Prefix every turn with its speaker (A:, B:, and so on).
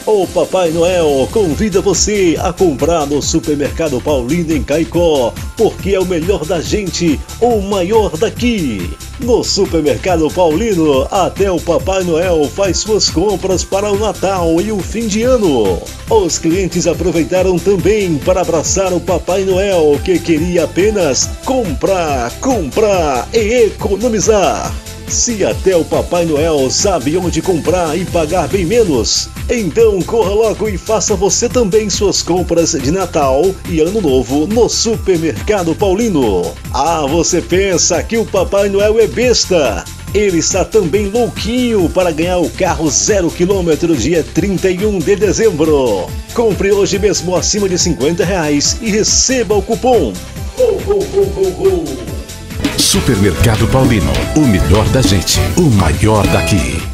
A: O Papai Noel convida você a comprar no Supermercado Paulino em Caicó, porque é o melhor da gente, o maior daqui. No Supermercado Paulino, até o Papai Noel faz suas compras para o Natal e o fim de ano. Os clientes aproveitaram também para abraçar o Papai Noel, que queria apenas comprar, comprar e economizar. Se até o Papai Noel sabe onde comprar e pagar bem menos, então corra logo e faça você também suas compras de Natal e Ano Novo no Supermercado Paulino. Ah, você pensa que o Papai Noel é besta? Ele está também louquinho para ganhar o carro 0 km dia 31 de dezembro. Compre hoje mesmo acima de R$50 e receba o cupom. Ho, ho, ho, ho, ho.
B: Supermercado Paulino, o melhor da gente, o maior daqui.